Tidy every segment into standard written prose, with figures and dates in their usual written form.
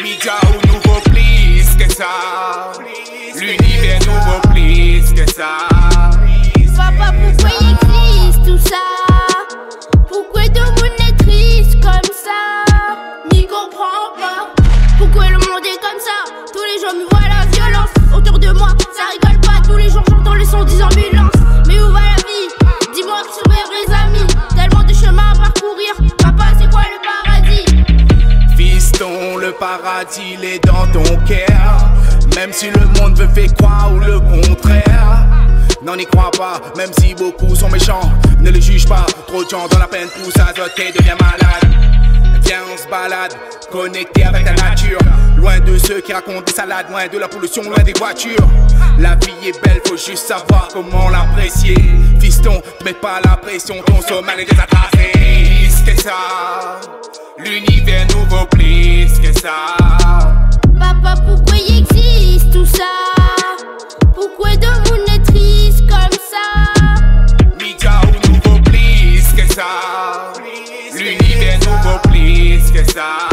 Midja ou nouveau plus que ça. L'univers nouveau plus que ça. Papa, pourquoi il existe tout ça? Pourquoi tout le monde est triste comme ça? N'y comprends pas. Pourquoi le monde est comme ça? Tous les jours me voient la violence autour de moi, ça rigole pas. Tous les jours j'entends le son des ambulances. Mais où va la vie? Dis-moi que sur les amis. Tellement de chemin à parcourir. Papa, c'est quoi le paradis? Fiston, le paradis il est dans ton cœur. Même si le monde veut faire croire ou le contraire. N'en y crois pas, même si beaucoup sont méchants. Ne les juge pas, trop de gens dans la peine poussent à zoter, devient malade. Viens on se balade, connecté avec la nature. Loin de ceux qui racontent des salades, loin de la pollution, loin des voitures. La vie est belle, faut juste savoir comment l'apprécier. Fiston, te mets pas la pression, ton sommeil est désatracé. Plus que ça, l'univers nouveau plus que ça. Papa, pourquoi il existe tout ça? Pourquoi tout le monde est triste comme ça? Midja ou nouveau plus que ça. L'univers nouveau plus que ça.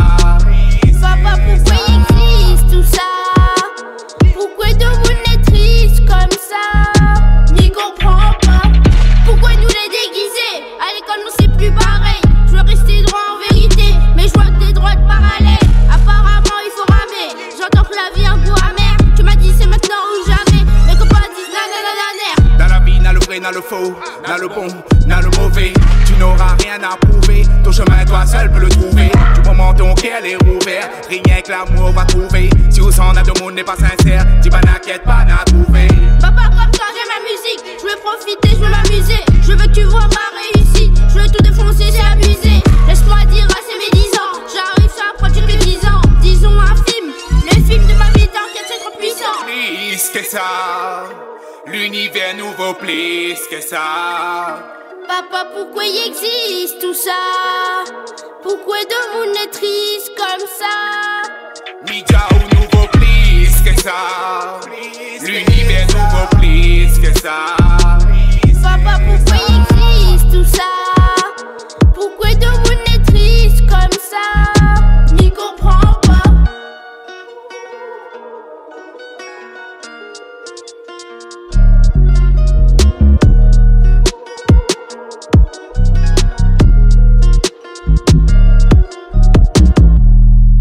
Papa, pourquoi il existe tout ça? Pourquoi tout le monde est triste comme ça? N'y comprends pas. Pourquoi nous les déguiser? À l'école non c'est plus pareil. Je veux rester droit en vérité, mais je vois que des droites parallèles. Apparemment il faut ramer. J'entends que la vie a un goût amer. Tu m'as dit c'est maintenant ou jamais. Mes copains disent nanana. Dans la vie, n'a le vrai, n'a le faux, n'a le bon, n'a le mauvais. Tu n'auras rien à prouver, ton chemin toi seul peux le trouver. Du moment ton cœur est rouvert, rien que l'amour va trouver. Si au centre de monde n'est pas sincère, dis pas n'inquiète pas, n'a trouvé. Papa, comme toi j'aime la musique. Je veux profiter, je veux m'amuser. Je veux que tu vois ma réussite. Je veux tout défoncer, c'est abusé. Laisse-moi dire, c'est mes 10 ans. J'arrive sur la prod, j'ai que 10 ans. Disons un film, le film de ma vie, t'inquiète, c'est trop puissant. Plus que ça, l'univers nouveau plus que ça. Papa, pourquoi il existe tout ça? Pourquoi tout le monde est triste comme ça? Midja ou nouveau plus que ça. L'univers nouveau plus que ça.